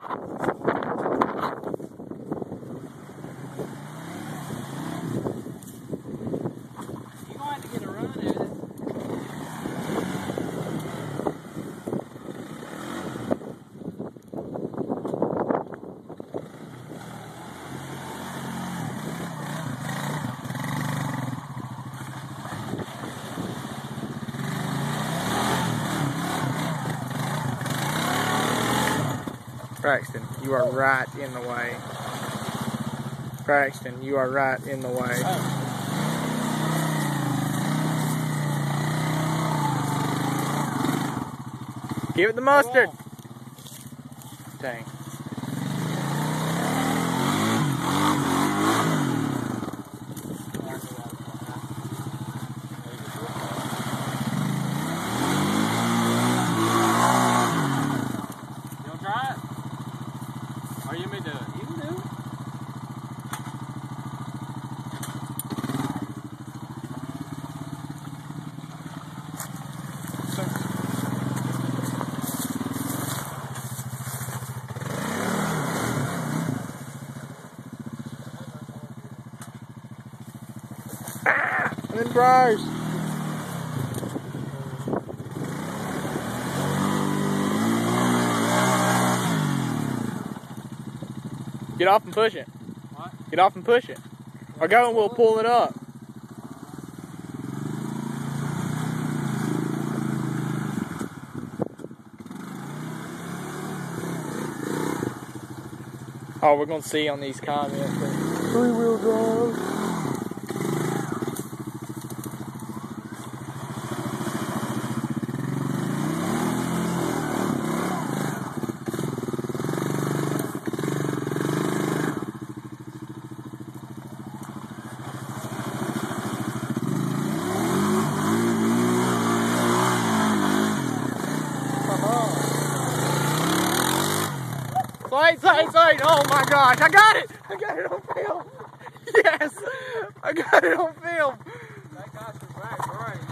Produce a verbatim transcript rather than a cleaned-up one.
to get a run at it. Braxton, you are right in the way. Braxton, you are right in the way. Oh. Give it the mustard. Dang. You wanna try it? Or you may do it? You can do it. Ah! I'm in Bryce. Get off and push it. What? Get off and push it. Or go and we'll pull it up. Oh, we're gonna see on these comments. Three-wheel drive. Slade, slade, slade. Oh my gosh, I got it! I got it on film. Yes! I got it on film. That guy's back, right?